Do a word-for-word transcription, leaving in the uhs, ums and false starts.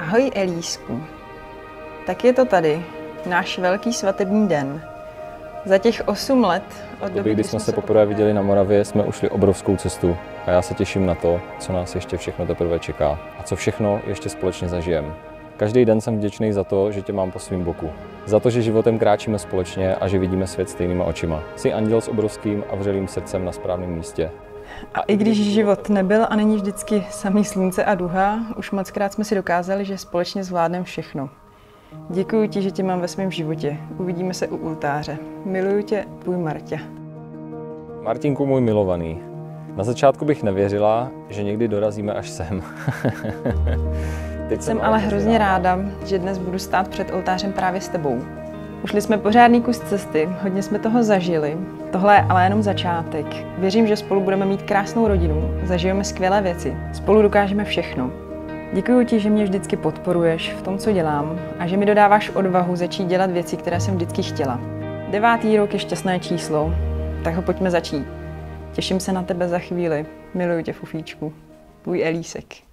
Ahoj Elísku. Tak je to tady, náš velký svatební den. Za těch osm let od doby, kdy jsme se poprvé viděli na Moravě, jsme ušli obrovskou cestu a já se těším na to, co nás ještě všechno teprve čeká a co všechno ještě společně zažijeme. Každý den jsem vděčný za to, že tě mám po svým boku. Za to, že životem kráčíme společně a že vidíme svět stejnýma očima. Jsi anděl s obrovským a vřelým srdcem na správném místě. A i když život nebyl a není vždycky samý slunce a duha, už mockrát jsme si dokázali, že společně zvládneme všechno. Děkuji ti, že tě mám ve svém životě. Uvidíme se u oltáře. Miluju tě, tvůj Marta. Martinku, můj milovaný. Na začátku bych nevěřila, že někdy dorazíme až sem. Teď jsem ale hrozně ráda, že dnes budu stát před oltářem právě s tebou. Ušli jsme pořádný kus cesty, hodně jsme toho zažili. Tohle je ale jenom začátek. Věřím, že spolu budeme mít krásnou rodinu, zažijeme skvělé věci, spolu dokážeme všechno. Děkuji ti, že mě vždycky podporuješ v tom, co dělám a že mi dodáváš odvahu začít dělat věci, které jsem vždycky chtěla. Devátý rok je šťastné číslo, tak ho pojďme začít. Těším se na tebe za chvíli. Miluju tě, fufíčku. Tvůj Elísek.